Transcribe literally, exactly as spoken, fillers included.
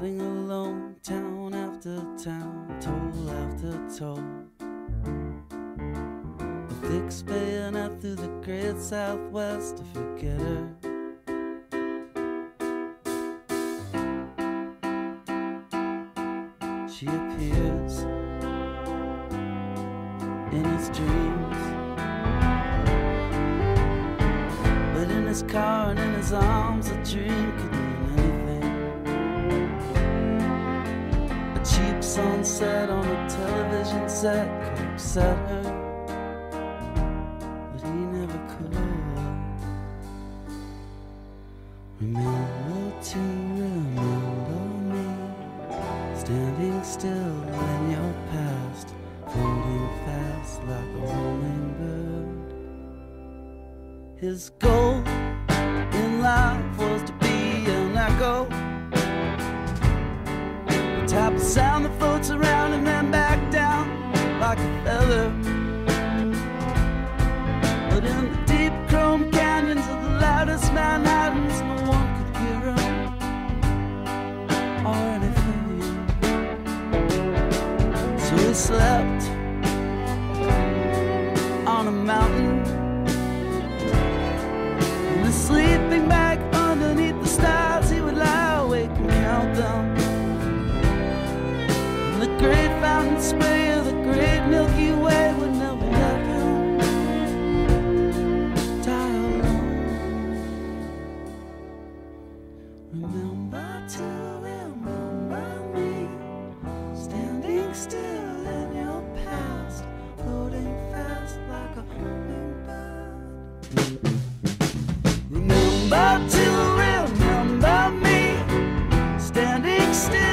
Riding alone, town after town, toll after toll. A fixed bayonet through the great southwest to forget her. She appears in his dreams, but in his car and in his arms a dream could mean anything. A cheap sunset on a television set could upset her, but he never could. Remember to remember me, standing still in your past, holding fast like a hummingbird. His goal in life was to be an echo, the type of sound that floats around and then back down like a feather. But in the deep chrome canyons of the loudest Manhattans, no one could hear him or anything. So he slept on a mountain, in a sleeping bag underneath the stars. He would lie awake and count them. And the great fountain spray of the great Milky Way would never let him die alone. Remember to remember me, standing still in your past, floating fast like a hummingbird. Remember to remember me, standing still